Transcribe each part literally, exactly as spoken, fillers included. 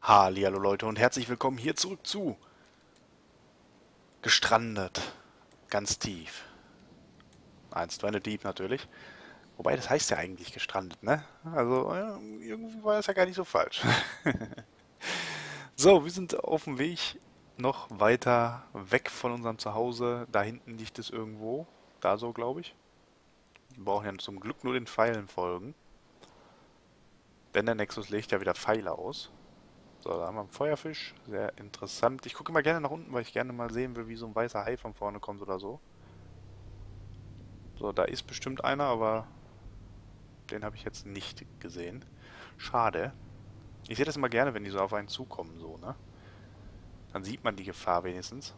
Hallihallo Leute und herzlich willkommen hier zurück zu Gestrandet. Ganz tief. Eins, zwei, Deep natürlich. Wobei, das heißt ja eigentlich gestrandet, ne? Also, äh, irgendwie war das ja gar nicht so falsch. So, wir sind auf dem Weg noch weiter weg von unserem Zuhause. Da hinten liegt es irgendwo. Da so, glaube ich. Wir brauchen ja zum Glück nur den Pfeilen folgen. Denn der Nexus legt ja wieder Pfeile aus. So, da haben wir einen Feuerfisch. Sehr interessant. Ich gucke immer gerne nach unten, weil ich gerne mal sehen will, wie so ein weißer Hai von vorne kommt oder so. So, da ist bestimmt einer, aber den habe ich jetzt nicht gesehen. Schade. Ich sehe das immer gerne, wenn die so auf einen zukommen, so, ne? Dann sieht man die Gefahr wenigstens.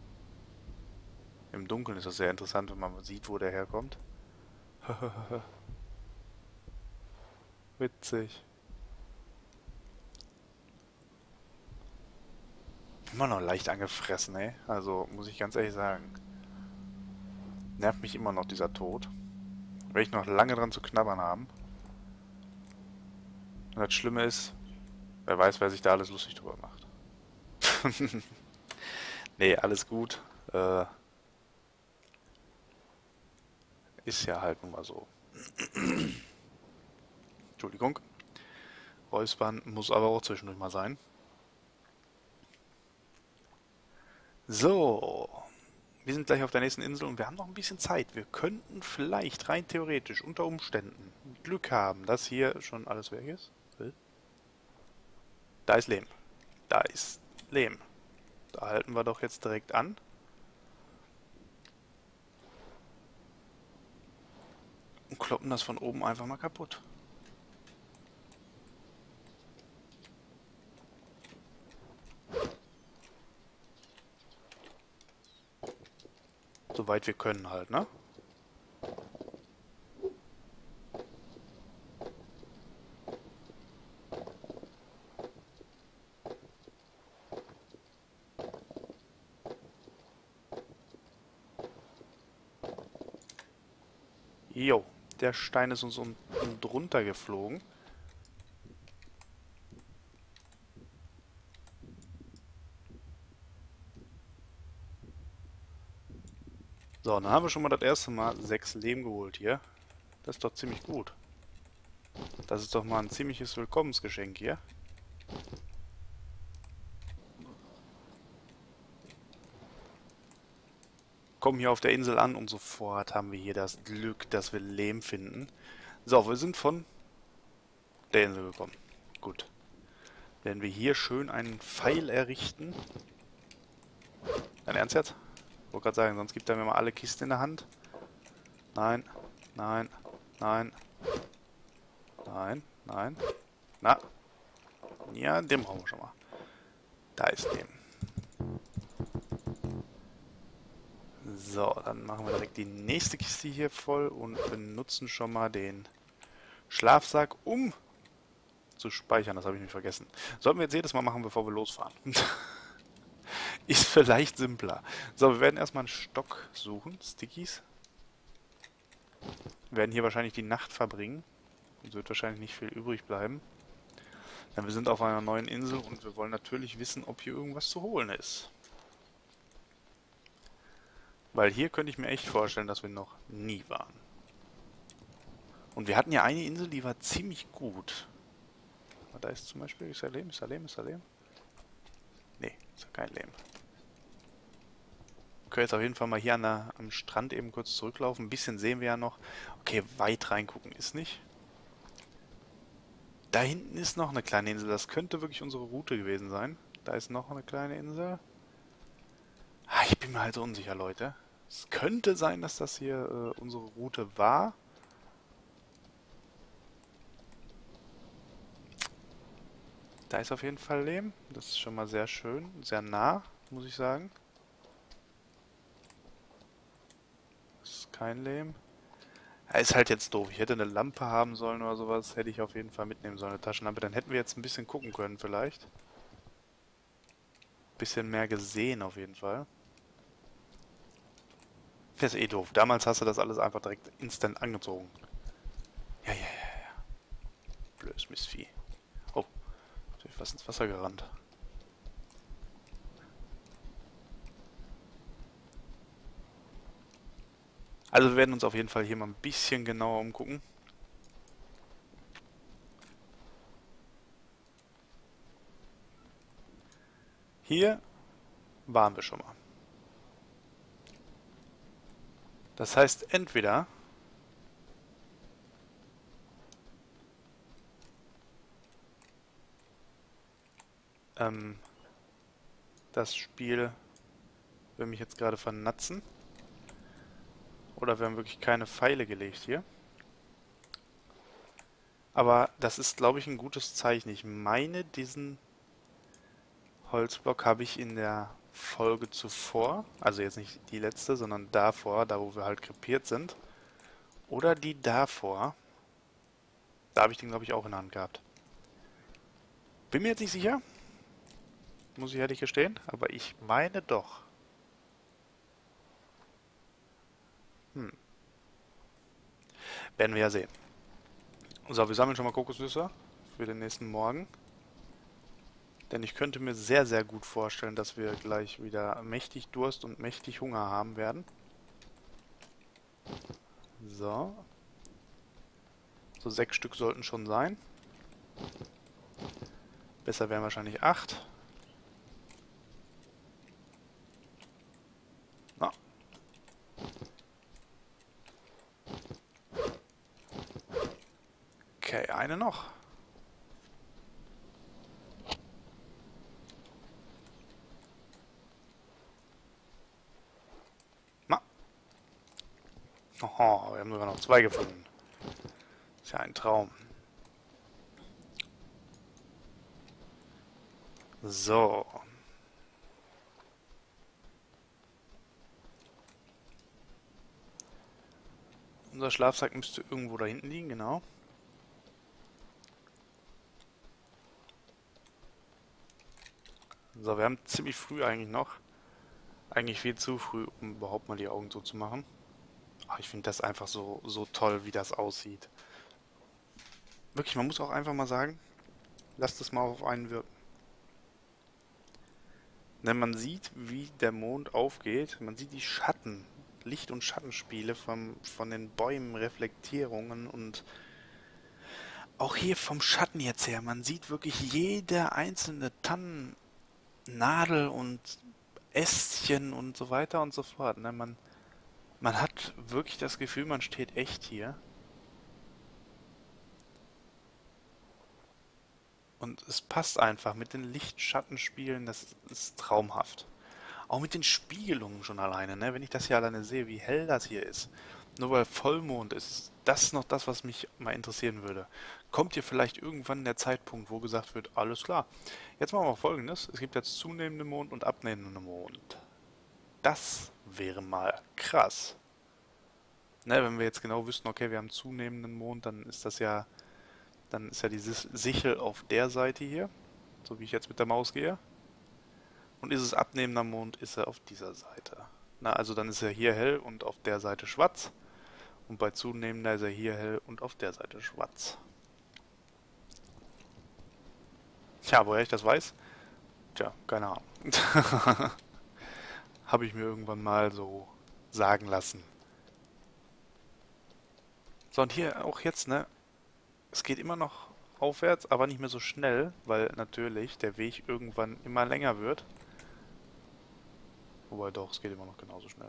Im Dunkeln ist das sehr interessant, wenn man sieht, wo der herkommt. Witzig. Immer noch leicht angefressen, ey. Also, muss ich ganz ehrlich sagen. Nervt mich immer noch dieser Tod. Werde ich noch lange dran zu knabbern haben. Und das Schlimme ist, wer weiß, wer sich da alles lustig drüber macht. Nee, alles gut. Äh, ist ja halt nun mal so. Entschuldigung. Räuspern muss aber auch zwischendurch mal sein. So. Wir sind gleich auf der nächsten Insel und wir haben noch ein bisschen Zeit. Wir könnten vielleicht rein theoretisch unter Umständen Glück haben, dass hier schon alles weg ist. Da ist Lehm. Da ist Lehm. Da halten wir doch jetzt direkt an. Und kloppen das von oben einfach mal kaputt. Soweit wir können halt, ne? Jo, der Stein ist uns unten drunter geflogen. So, dann haben wir schon mal das erste Mal sechs Lehm geholt hier. Das ist doch ziemlich gut. Das ist doch mal ein ziemliches Willkommensgeschenk hier. Kommen hier auf der Insel an und sofort haben wir hier das Glück, dass wir Lehm finden. So, wir sind von der Insel gekommen. Gut. Werden wir hier schön einen Pfeil errichten. Dein Ernst jetzt? Ich wollte gerade sagen, sonst gibt er mir mal alle Kisten in der Hand. Nein, nein, nein, nein, nein. Na. Ja, den brauchen wir schon mal. Da ist dem. So, dann machen wir direkt die nächste Kiste hier voll und benutzen schon mal den Schlafsack, um zu speichern. Das habe ich nicht vergessen. Sollten wir jetzt jedes Mal machen, bevor wir losfahren. Ist vielleicht simpler. So, wir werden erstmal einen Stock suchen. Stickies. Wir werden hier wahrscheinlich die Nacht verbringen. Es wird wahrscheinlich nicht viel übrig bleiben. Denn wir sind auf einer neuen Insel und wir wollen natürlich wissen, ob hier irgendwas zu holen ist. Weil hier könnte ich mir echt vorstellen, dass wir noch nie waren. Und wir hatten ja eine Insel, die war ziemlich gut. Da ist zum Beispiel, ist da Lehm, ist da Lehm, ist da Lehm? Nee, ist ja kein Lehm. Wir können jetzt auf jeden Fall mal hier an der, am Strand eben kurz zurücklaufen. Ein bisschen sehen wir ja noch. Okay, weit reingucken ist nicht. Da hinten ist noch eine kleine Insel. Das könnte wirklich unsere Route gewesen sein. Da ist noch eine kleine Insel. Ah, ich bin mir halt so unsicher, Leute. Es könnte sein, dass das hier äh, unsere Route war. Da ist auf jeden Fall Lehm. Das ist schon mal sehr schön. Sehr nah, muss ich sagen. Das ist kein Lehm. Ja, ist halt jetzt doof. Ich hätte eine Lampe haben sollen oder sowas. Hätte ich auf jeden Fall mitnehmen sollen, eine Taschenlampe. Dann hätten wir jetzt ein bisschen gucken können vielleicht. Bisschen mehr gesehen auf jeden Fall. Das ist eh doof. Damals hast du das alles einfach direkt instant angezogen. Ja, ja, ja, ja. Blödes Mistvieh. Oh, fast ins Wasser gerannt. Also wir werden uns auf jeden Fall hier mal ein bisschen genauer umgucken. Hier waren wir schon mal. Das heißt, entweder ähm, das Spiel will mich jetzt gerade vernatzen. Oder wir haben wirklich keine Pfeile gelegt hier. Aber das ist, glaube ich, ein gutes Zeichen. Ich meine, diesen Holzblock habe ich in der Folge zuvor, also jetzt nicht die letzte, sondern davor, da wo wir halt krepiert sind. Oder die davor. Da habe ich den, glaube ich, auch in der Hand gehabt. Bin mir jetzt nicht sicher. Muss ich ehrlich gestehen. Aber ich meine doch. Hm. Werden wir ja sehen. So, wir sammeln schon mal Kokosnüsse für den nächsten Morgen. Denn ich könnte mir sehr, sehr gut vorstellen, dass wir gleich wieder mächtig Durst und mächtig Hunger haben werden. So. So sechs Stück sollten schon sein. Besser wären wahrscheinlich acht. Na. Okay, eine noch. Na. Oh, wir haben sogar noch zwei gefunden. Ist ja ein Traum. So. Unser Schlafsack müsste irgendwo da hinten liegen, genau. So, wir haben ziemlich früh eigentlich noch. Eigentlich viel zu früh, um überhaupt mal die Augen so zu machen. Aber ich finde das einfach so, so toll, wie das aussieht. Wirklich, man muss auch einfach mal sagen, lasst es mal auf einen wirken. Denn man sieht, wie der Mond aufgeht. Man sieht die Schatten, Licht- und Schattenspiele vom, von den Bäumen, Reflektierungen und auch hier vom Schatten jetzt her. Man sieht wirklich jede einzelne Tannennadel und Ästchen und so weiter und so fort. Ne? Man, man hat wirklich das Gefühl, man steht echt hier. Und es passt einfach mit den Licht-Schattenspielen, das ist traumhaft. Auch mit den Spiegelungen schon alleine, ne? Wenn ich das hier alleine sehe, wie hell das hier ist. Nur weil Vollmond ist, ist das noch das, was mich mal interessieren würde. Kommt hier vielleicht irgendwann der Zeitpunkt, wo gesagt wird, alles klar, jetzt machen wir Folgendes. Es gibt jetzt zunehmenden Mond und abnehmenden Mond. Das wäre mal krass. Ne, wenn wir jetzt genau wüssten, okay, wir haben zunehmenden Mond, dann ist das ja, dann ist ja die Sichel auf der Seite hier, so wie ich jetzt mit der Maus gehe. Und ist es abnehmender Mond, ist er auf dieser Seite. Na, also dann ist er hier hell und auf der Seite schwarz. Und bei zunehmender ist er hier hell und auf der Seite schwarz. Tja, woher ich das weiß? Tja, keine Ahnung. Habe ich mir irgendwann mal so sagen lassen. So, und hier auch jetzt, ne? Es geht immer noch aufwärts, aber nicht mehr so schnell, weil natürlich der Weg irgendwann immer länger wird. Wobei doch, es geht immer noch genauso schnell.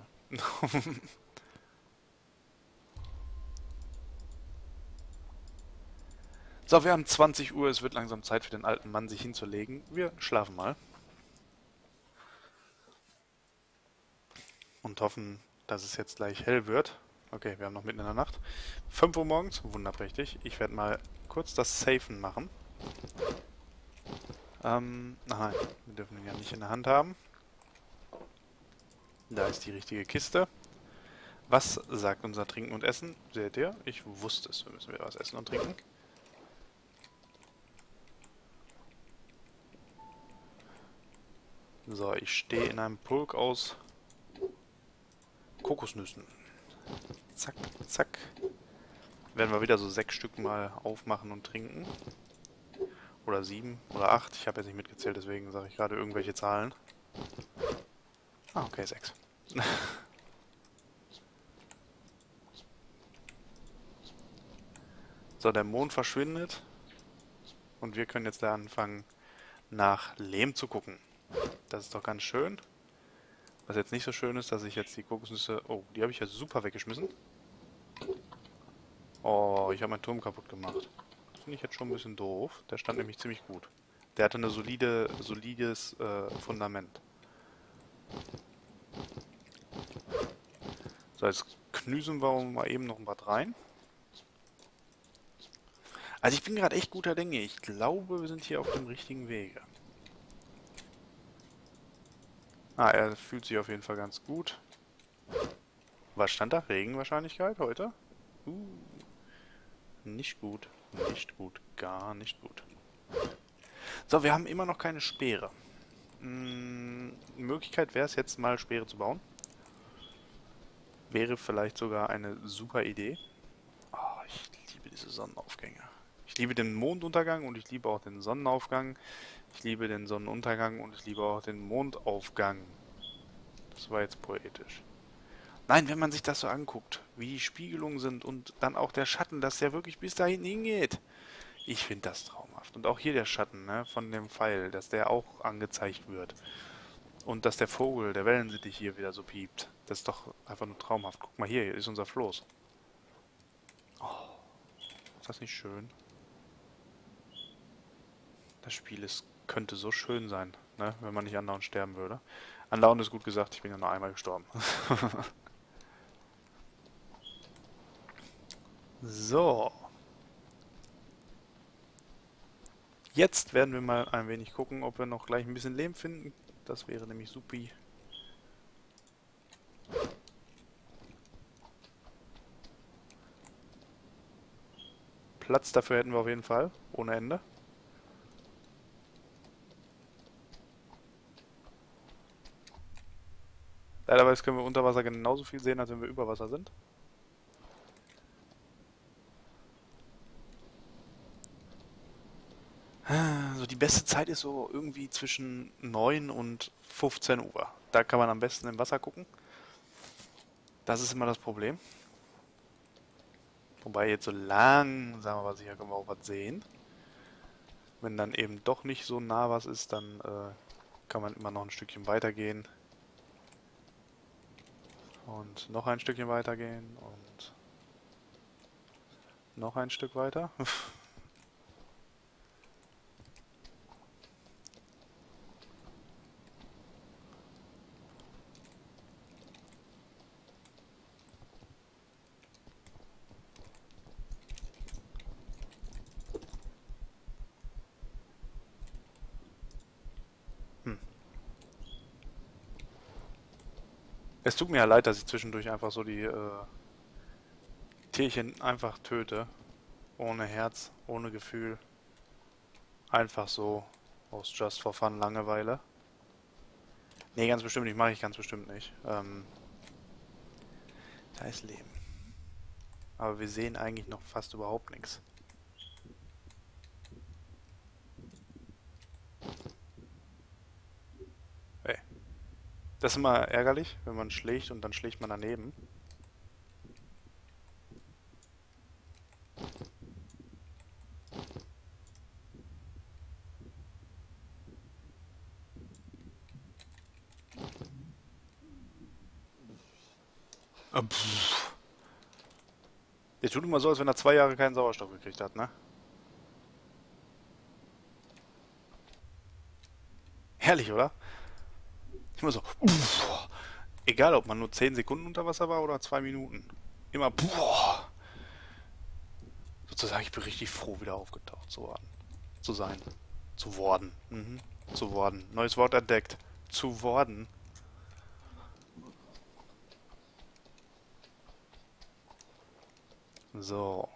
So, wir haben zwanzig Uhr, es wird langsam Zeit für den alten Mann, sich hinzulegen. Wir schlafen mal. Und hoffen, dass es jetzt gleich hell wird. Okay, wir haben noch mitten in der Nacht. fünf Uhr morgens, wunderprächtig. Ich werde mal kurz das Safen machen. Ähm, nein, wir dürfen ihn ja nicht in der Hand haben. Da ist die richtige Kiste. Was sagt unser Trinken und Essen? Seht ihr? Ich wusste es. Wir müssen wieder was essen und trinken. So, ich stehe in einem Pulk aus Kokosnüssen. Zack, zack. Werden wir wieder so sechs Stück mal aufmachen und trinken. Oder sieben oder acht. Ich habe jetzt nicht mitgezählt, deswegen sage ich gerade irgendwelche Zahlen. Ah, okay, sechs. So, der Mond verschwindet. Und wir können jetzt da anfangen, nach Lehm zu gucken. Das ist doch ganz schön. Was jetzt nicht so schön ist, dass ich jetzt die Kokosnüsse... Oh, die habe ich ja super weggeschmissen. Oh, ich habe meinen Turm kaputt gemacht. Das finde ich jetzt schon ein bisschen doof. Der stand nämlich ziemlich gut. Der hatte ein solide, solides äh, Fundament. So, jetzt knüsen wir mal eben noch ein Bad rein. Also ich bin gerade echt guter Dinge. Ich glaube, wir sind hier auf dem richtigen Wege. Ah, er fühlt sich auf jeden Fall ganz gut. Was stand da? Regenwahrscheinlichkeit heute? Uh, nicht gut. Nicht gut. Gar nicht gut. So, wir haben immer noch keine Speere. Hm, Möglichkeit wäre es jetzt mal Speere zu bauen. Wäre vielleicht sogar eine super Idee. Oh, ich liebe diese Sonnenaufgänge. Ich liebe den Monduntergang und ich liebe auch den Sonnenaufgang. Ich liebe den Sonnenuntergang und ich liebe auch den Mondaufgang. Das war jetzt poetisch. Nein, wenn man sich das so anguckt, wie die Spiegelungen sind und dann auch der Schatten, dass der wirklich bis dahin hingeht. Ich finde das traumhaft. Und auch hier der Schatten, ne, von dem Pfeil, dass der auch angezeigt wird. Und dass der Vogel, der Wellensittich hier wieder so piept. Das ist doch einfach nur traumhaft. Guck mal hier, hier ist unser Floß. Oh, ist das nicht schön? Das Spiel ist, könnte so schön sein, ne, wenn man nicht andauernd sterben würde. Andauernd ist gut gesagt, ich bin ja nur einmal gestorben. So. Jetzt werden wir mal ein wenig gucken, ob wir noch gleich ein bisschen Lehm finden. Das wäre nämlich supi. Platz dafür hätten wir auf jeden Fall, ohne Ende. Leiderweise können wir unter Wasser genauso viel sehen, als wenn wir über Wasser sind. Also die beste Zeit ist so irgendwie zwischen neun und fünfzehn Uhr. Da kann man am besten im Wasser gucken. Das ist immer das Problem. Wobei jetzt so langsam aber sicher können wir auch was sehen. Wenn dann eben doch nicht so nah was ist, dann äh, kann man immer noch ein Stückchen weitergehen. Und noch ein Stückchen weitergehen und noch ein Stück weiter. Hm. Es tut mir ja leid, dass ich zwischendurch einfach so die äh, Tierchen einfach töte. Ohne Herz, ohne Gefühl. Einfach so aus Just for Fun Langeweile. Nee, ganz bestimmt nicht, mache ich ganz bestimmt nicht. Ähm, da ist Leben. Aber wir sehen eigentlich noch fast überhaupt nichts. Ey. Das ist immer ärgerlich, wenn man schlägt und dann schlägt man daneben. Ah, pff. Der tut immer so, als wenn er zwei Jahre keinen Sauerstoff gekriegt hat, ne? Herrlich, oder? Immer so. Uff. Egal, ob man nur zehn Sekunden unter Wasser war oder zwei Minuten. Immer. Boah. Sozusagen, ich bin richtig froh, wieder aufgetaucht zu werden. Zu sein. Zu worden. Mhm. Zu worden. Neues Wort entdeckt. Zu worden. So.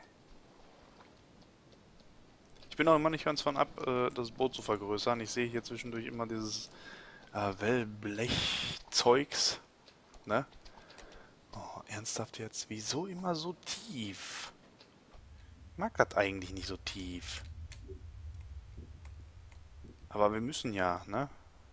Ich bin auch immer nicht ganz von ab, äh, das Boot zu vergrößern. Ich sehe hier zwischendurch immer dieses äh, Wellblech-Zeugs. Ne? Oh, ernsthaft jetzt? Wieso immer so tief? Ich mag das eigentlich nicht so tief. Aber wir müssen ja, ne?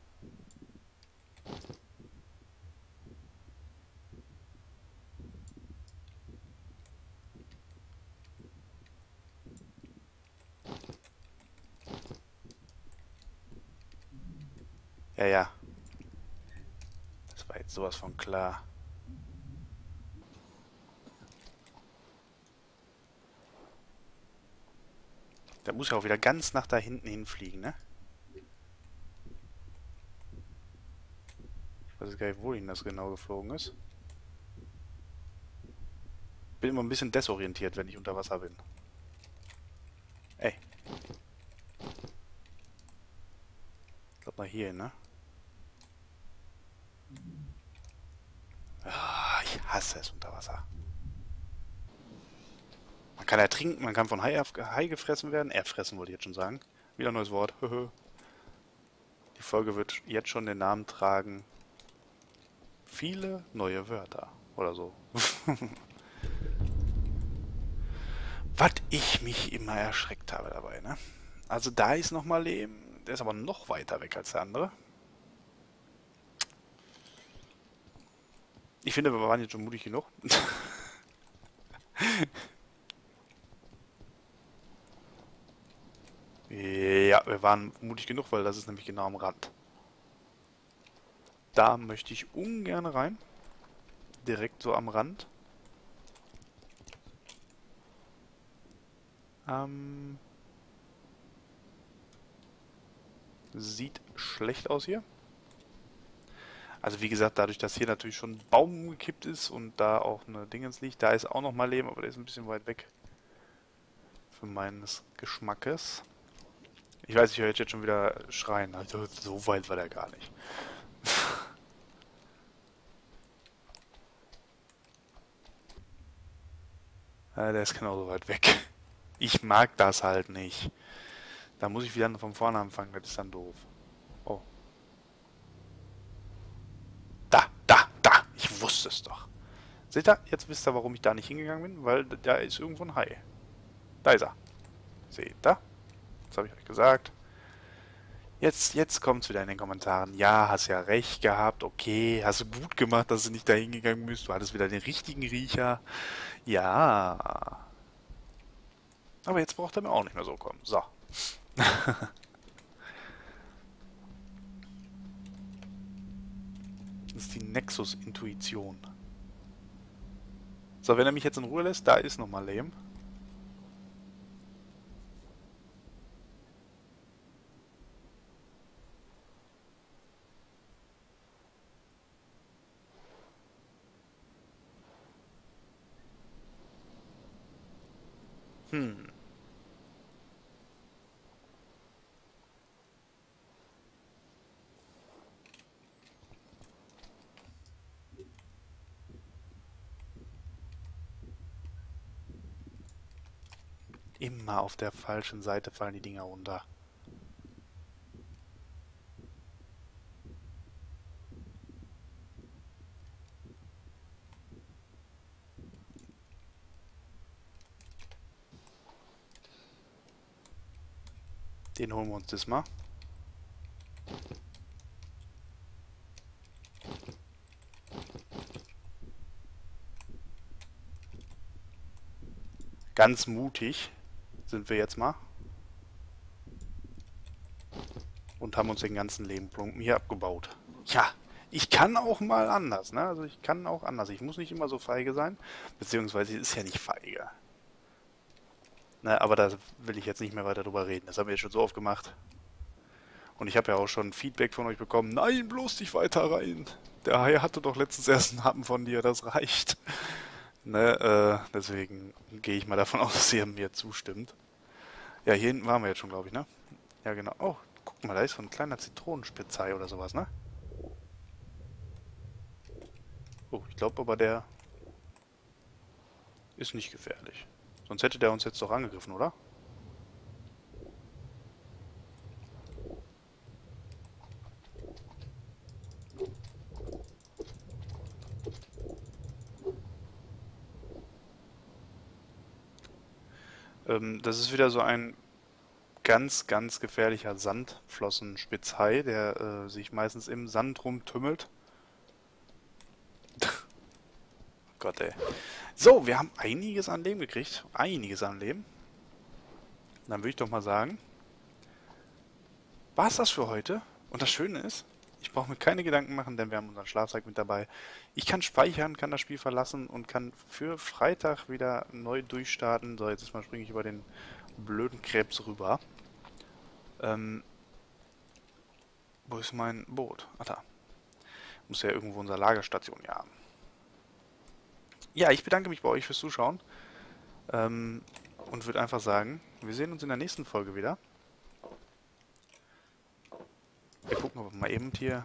Ja, ja. Das war jetzt sowas von klar. Der muss ja auch wieder ganz nach da hinten hinfliegen, ne? Ich weiß gar nicht, wohin das genau geflogen ist. Bin immer ein bisschen desorientiert, wenn ich unter Wasser bin. Ey, ich glaube mal hier, ne? Ah, ich hasse es unter Wasser. Man kann ertrinken, man kann von Hai, Hai gefressen werden. Erfressen wollte ich jetzt schon sagen. Wieder ein neues Wort. Die Folge wird jetzt schon den Namen tragen. Viele neue Wörter. Oder so. Was ich mich immer erschreckt habe dabei, ne? Also da ist nochmal Leben. Der ist aber noch weiter weg als der andere. Ich finde, wir waren jetzt schon mutig genug. Ja, wir waren mutig genug, weil das ist nämlich genau am Rand. Da möchte ich ungern rein. Direkt so am Rand. Ähm, sieht schlecht aus hier. Also wie gesagt, dadurch, dass hier natürlich schon ein Baum umgekippt ist und da auch eine Dingens liegt, da ist auch noch mal Leben, aber der ist ein bisschen weit weg. Für meines Geschmackes. Ich weiß, ich höre jetzt schon wieder schreien. Also so weit war der gar nicht. Ja, der ist genauso weit weg. Ich mag das halt nicht. Da muss ich wieder von vorne anfangen, das ist dann doof. Oh. Da, da, da. Ich wusste es doch. Seht ihr? Jetzt wisst ihr, warum ich da nicht hingegangen bin, weil da ist irgendwo ein Hai. Da ist er. Seht ihr? Das habe ich euch gesagt. Jetzt, jetzt kommt es wieder in den Kommentaren. Ja, hast ja recht gehabt. Okay, hast du gut gemacht, dass du nicht da hingegangen bist. Du hattest wieder den richtigen Riecher. Ja. Aber jetzt braucht er mir auch nicht mehr so kommen. So. Das ist die Nexus-Intuition. So, wenn er mich jetzt in Ruhe lässt, da ist nochmal Lame. Hm. Immer auf der falschen Seite fallen die Dinger runter. Den holen wir uns das mal. Ganz mutig sind wir jetzt mal. Und haben uns den ganzen Lebenplumpen hier abgebaut. Ja, ich kann auch mal anders, ne? Also ich kann auch anders. Ich muss nicht immer so feige sein. Beziehungsweise es ist ja nicht feige. Ne, aber da will ich jetzt nicht mehr weiter drüber reden. Das haben wir jetzt schon so oft gemacht. Und ich habe ja auch schon Feedback von euch bekommen. Nein, bloß nicht weiter rein. Der Hai hatte doch letztens erst einen Happen von dir, das reicht. Ne, äh, deswegen gehe ich mal davon aus, dass ihr mir zustimmt. Ja, hier hinten waren wir jetzt schon, glaube ich, ne? Ja, genau. Oh, guck mal, da ist so ein kleiner Zitronenspitzhai oder sowas, ne? Oh, ich glaube aber, der ist nicht gefährlich. Sonst hätte der uns jetzt doch angegriffen, oder? Ähm, das ist wieder so ein ganz, ganz gefährlicher Sandflossenspitzhai, der äh, sich meistens im Sand rumtümmelt. Gott, ey. So, wir haben einiges an Leben gekriegt. Einiges an Leben. Dann würde ich doch mal sagen, war es das für heute? Und das Schöne ist, ich brauche mir keine Gedanken machen, denn wir haben unseren Schlafsack mit dabei. Ich kann speichern, kann das Spiel verlassen und kann für Freitag wieder neu durchstarten. So, jetzt mal springe ich über den blöden Krebs rüber. Ähm, wo ist mein Boot? Ach da. Muss ja irgendwo unsere Lagerstation ja haben. Ja, ich bedanke mich bei euch fürs Zuschauen. Ähm, und würde einfach sagen, wir sehen uns in der nächsten Folge wieder. Wir gucken aber mal eben hier.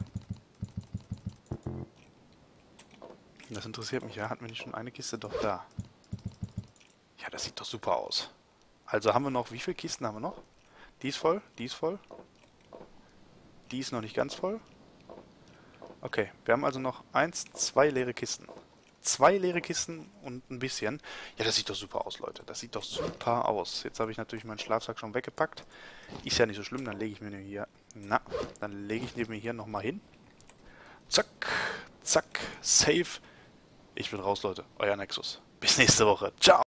Das interessiert mich ja. Hatten wir nicht schon eine Kiste? Doch, da. Ja, das sieht doch super aus. Also haben wir noch, wie viele Kisten haben wir noch? Die ist voll, die ist voll. Die ist noch nicht ganz voll. Okay, wir haben also noch eins, zwei leere Kisten. Zwei leere Kisten und ein bisschen. Ja, das sieht doch super aus, Leute. Das sieht doch super aus. Jetzt habe ich natürlich meinen Schlafsack schon weggepackt. Ist ja nicht so schlimm, dann lege ich mir den hier... Na, dann lege ich den mir hier nochmal hin. Zack, zack, safe. Ich bin raus, Leute. Euer Nexus. Bis nächste Woche. Ciao.